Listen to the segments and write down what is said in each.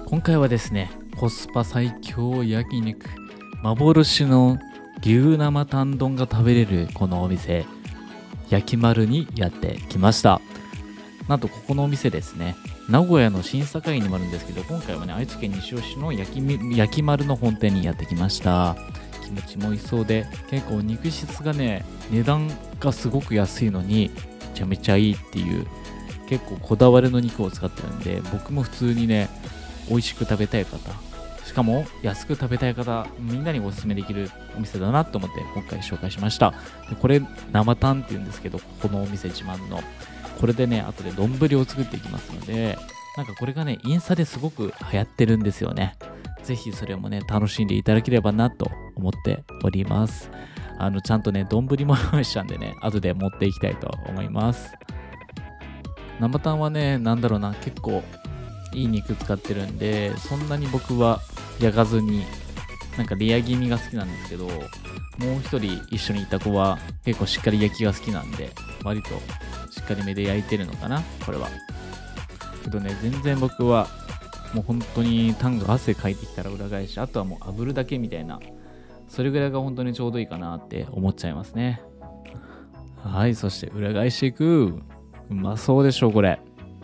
今回はですね、コスパ最強焼肉、幻の牛生タン丼が食べれるこのお店、焼き丸にやってきました。なんとここのお店ですね、名古屋の審査会にもあるんですけど、今回はね、愛知県西尾市の焼き丸の本店にやってきました。キムチも美味しそうで、結構肉質がね、値段がすごく安いのにめちゃめちゃいいっていう、結構こだわりの肉を使ってるんで、僕も普通にね、美味しく食べたい方、しかも安く食べたい方、みんなにおすすめできるお店だなと思って今回紹介しました。でこれ生タンっていうんですけど、このお店自慢のこれでね、後で丼を作っていきますので、なんかこれがね、インスタですごく流行ってるんですよね。ぜひそれもね、楽しんでいただければなと思っております。ちゃんとね、丼も用意したんでね、後で持っていきたいと思います。生タンはね、なんだろうな、結構いい肉使ってるんで、そんなに僕は焼かずに、なんかレア気味が好きなんですけど、もう一人一緒にいた子は結構しっかり焼きが好きなんで、割としっかりめで焼いてるのかな、これは。けどね、全然僕はもう本当にタンが汗かいてきたら裏返し、あとはもう炙るだけみたいな、それぐらいが本当にちょうどいいかなって思っちゃいますね。はい、そして裏返していく。うまそうでしょこれ。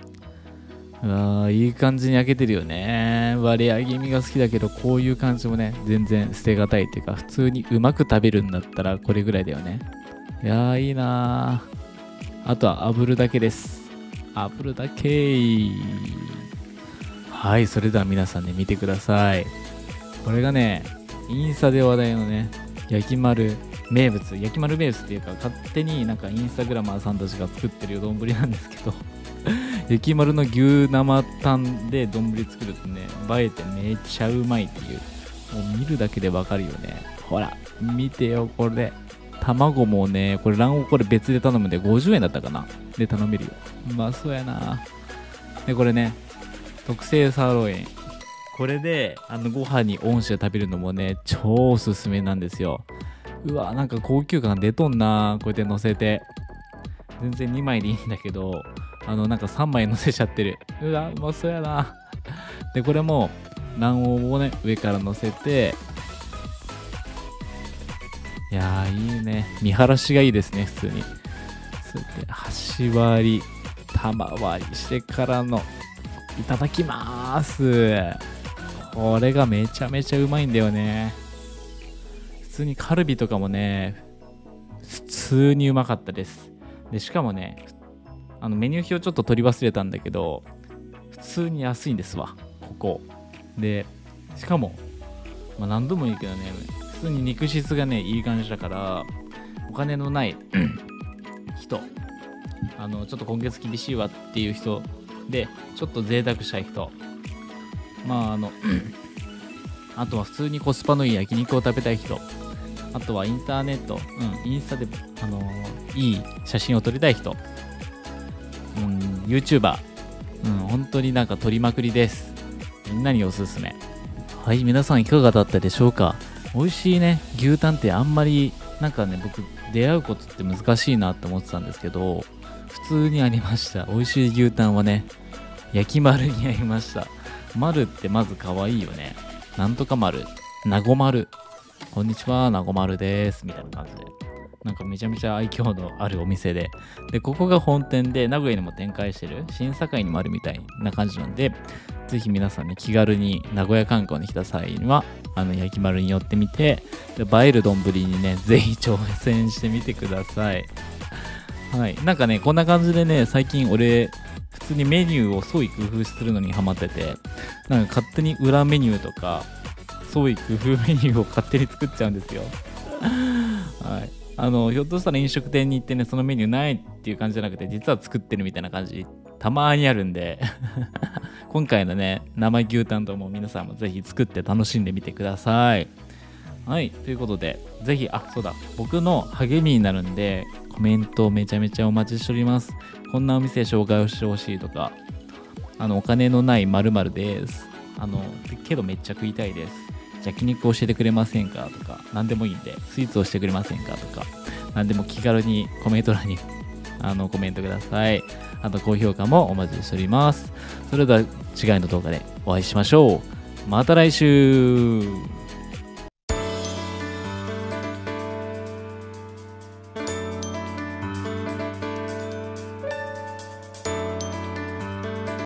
いい感じに焼けてるよね。レア気味が好きだけど、こういう感じもね、全然捨てがたいっていうか、普通にうまく食べるんだったらこれぐらいだよね。いやー、いいなー。あとは炙るだけです。炙るだけ。はい、それでは皆さんね、見てください。これがね、インスタで話題のね、焼き丸名物っていうか、勝手になんかインスタグラマーさんたちが作ってる丼なんですけど、焼き丸の牛生タンで丼作るとね、映えてめっちゃうまいっていう、もう見るだけでわかるよね。ほら、見てよ、これ。卵もね、これ卵黄これ別で頼むんで50円だったかなで頼めるよ。うまそうやな。で、これね、特製サーロイン。これで、ご飯にオンして食べるのもね、超おすすめなんですよ。うわ、なんか高級感出とんな。こうやって乗せて。全然2枚でいいんだけど、なんか3枚乗せちゃってる。うわ、うまそうやな。で、これも、卵黄をね、上から乗せて、いやー、いいね。見晴らしがいいですね、普通に。それで、端割り、玉割りしてからの、いただきまーす。これがめちゃめちゃうまいんだよね。普通にカルビとかもね、普通にうまかったです。で、しかもね、メニュー表ちょっと取り忘れたんだけど、普通に安いんですわ、ここ。で、しかも、何度も言うけどね、普通に肉質がね、いい感じだから、お金のない人、ちょっと今月厳しいわっていう人で、ちょっと贅沢したい人、あとは普通にコスパのいい焼肉を食べたい人、あとはインターネット、インスタで、いい写真を撮りたい人、YouTuber、本当になんか撮りまくりです。みんなにおすすめ。はい、皆さんいかがだったでしょうか。美味しいね、牛タンってあんまり、なんかね、僕、出会うことって難しいなって思ってたんですけど、普通にありました。美味しい牛タンはね、焼き丸にありました。丸ってまず可愛いよね。なんとか丸、なご丸。こんにちは、なご丸です。みたいな感じで。なんかめちゃめちゃ愛嬌のあるお店で。で、ここが本店で、名古屋にも展開してる、審査会にもあるみたいな感じなんで、ぜひ皆さんね、気軽に名古屋観光に来た際には、焼き丸に寄ってみて、で映える丼にね、ぜひ挑戦してみてください。はい。なんかね、こんな感じでね、最近俺、普通にメニューを創意工夫するのにハマってて、なんか勝手に裏メニューとか、創意工夫メニューを勝手に作っちゃうんですよ。はい。ひょっとしたら飲食店に行ってね、そのメニューないっていう感じじゃなくて、実は作ってるみたいな感じ、たまーにあるんで、今回のね、生牛タンとも皆さんもぜひ作って楽しんでみてください。はい、ということで、ぜひ、そうだ、僕の励みになるんで、コメントめちゃめちゃお待ちしております。こんなお店紹介をしてほしいとか、お金のない〇〇です。けどめっちゃ食いたいです。焼肉教えてくれませんかとか、何でもいいんで、スイーツをしてくれませんかとか、何でも気軽にコメント欄にコメントください。 あと高評価もお待ちしております。それでは次回の動画でお会いしましょう。また来週。